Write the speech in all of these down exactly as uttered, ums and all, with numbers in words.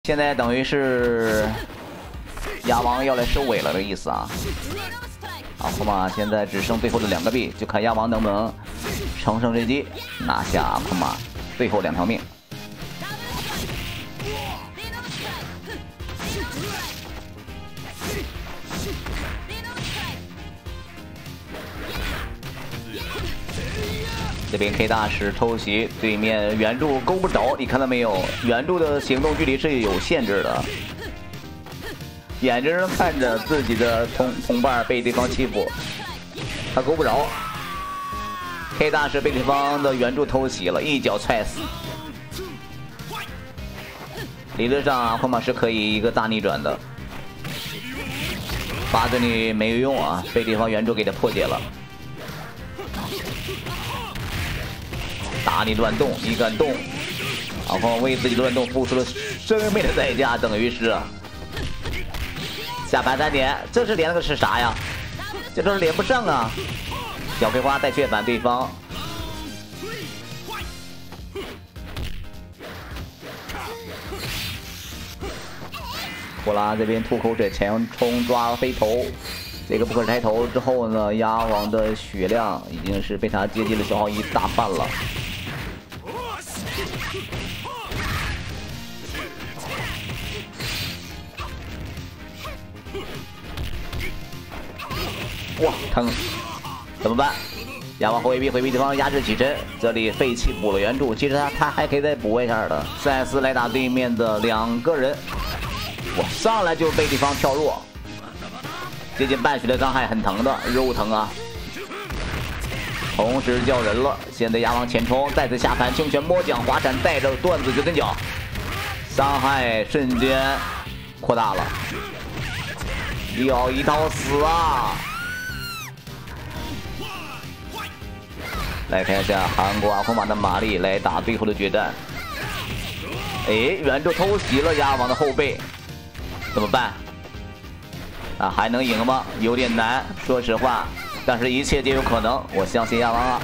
现在等于是鸭王要来收尾了的意思啊。阿库玛现在只剩最后的两个币，就看鸭王能不能乘胜追击，拿下阿库玛最后两条命。 这边 K 大师偷袭，对面援助勾不着，你看到没有？援助的行动距离是有限制的，眼睁睁看着自己的同同伴被对方欺负，他勾不着。K 大师被对方的援助偷袭了，一脚踹死。理论上阿库玛是可以一个大逆转的，八字女没有用啊，被对方援助给他破解了。 打你乱动，你敢动？然后为自己乱动付出了生命的代价，等于是下盘三点，这是连了个是啥呀？这都是连不上啊！小葵花再血反对方，库拉这边吐口水前冲抓飞头。 这个不可抬头之后呢，鸭王的血量已经是被他接近了消耗一大半了。哇，疼！怎么办？鸭王回避回避对方压制起身，这里废弃补了援助，其实他他还可以再补一下的。赛斯来打对面的两个人，我上来就被对方跳弱。 接近半血的伤害很疼的，肉疼啊！同时叫人了，现在鸭王前冲，再次下盘清泉摸奖滑铲带着段子九层角，伤害瞬间扩大了，要一刀死啊！来看一下韩国阿库玛的玛丽来打最后的决战。哎，援助偷袭了鸭王的后背，怎么办？ 啊，还能赢吗？有点难，说实话，但是一切皆有可能。我相信鸭王啊！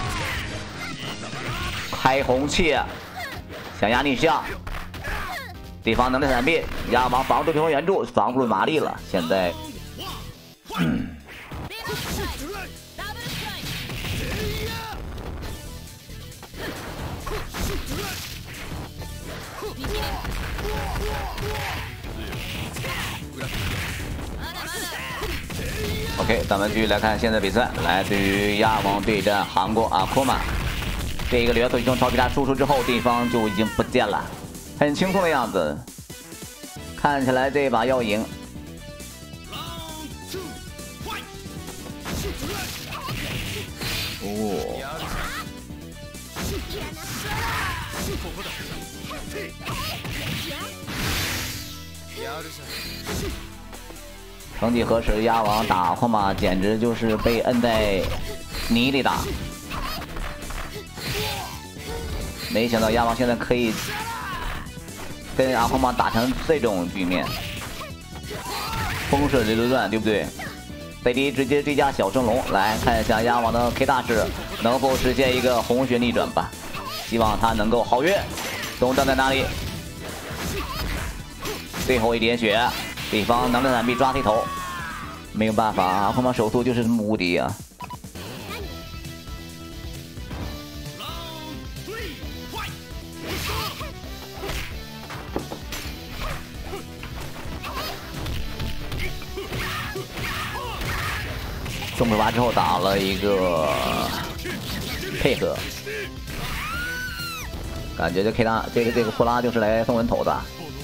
开红气，想压逆向，对方能量闪避，鸭王防住对方援助，防不住玛丽了。现在，嗯。 OK， 咱们继续来看现在比赛，来自于鸭王对战韩国阿库玛。这个掠夺从超皮塔输出之后，对方就已经不见了，很轻松的样子，看起来这把要赢。哦。曾几何时，鸭王打阿库玛简直就是被摁在泥里打。没想到鸭王现在可以跟阿库玛打成这种局面，风水轮流转，对不对？贝迪直接追加小升龙，来看一下鸭王的 K 大师能否实现一个红血逆转吧。希望他能够好运。东站在哪里？最后一点血。 对方能量闪避抓飞头，没有办法，阿库玛手速就是这么无敌啊！中尾巴之后打了一个配合，感觉这 K 大这个这个库拉就是来送人头的。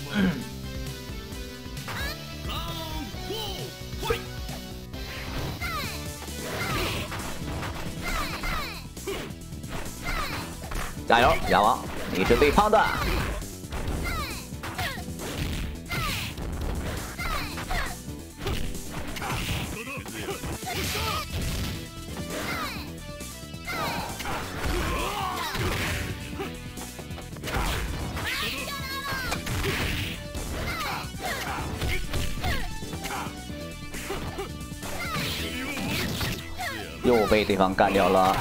加油，鸭王，你是最胖的。又被对方干掉了。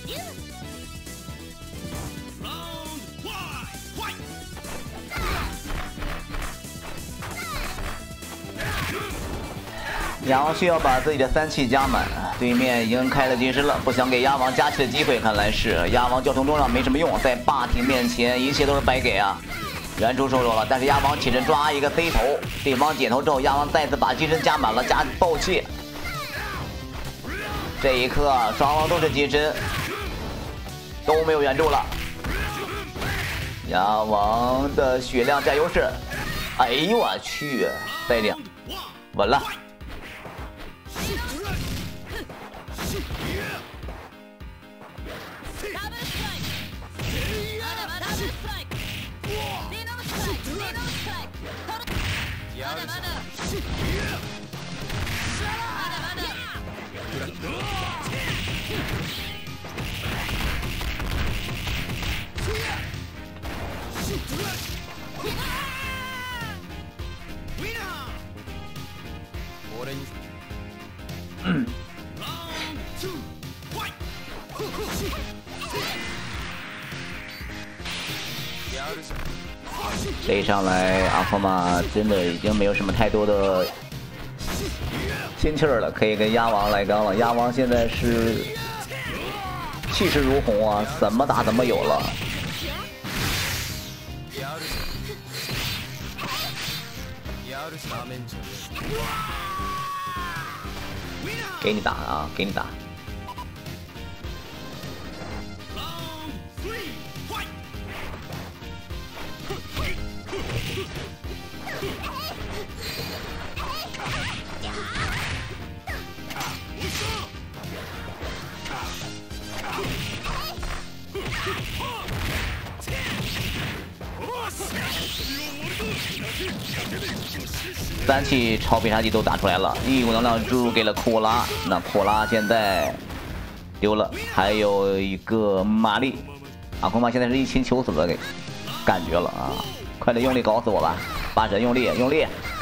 鸭王需要把自己的三气加满，对面已经开了金身了，不想给鸭王加气的机会，看来是鸭王交通中让没什么用，在霸体面前一切都是白给啊！援助受弱了，但是鸭王起身抓一个 C 头，对方解头之后，鸭王再次把金身加满了，加爆气。这一刻双方都是金身，都没有援助了。鸭王的血量占优势，哎呦我去，再两稳了。嗯。这一上来，阿库玛真的已经没有什么太多的心气儿了，可以跟鸭王来刚了。鸭王现在是气势如虹啊，怎么打怎么有了。给你打啊，给你打。三气超必杀技都打出来了，一股能量注入给了库拉，那库拉现在丢了，还有一个玛丽，阿库玛现在是一心求死的给感觉了啊！快点用力搞死我吧，八神用力用力！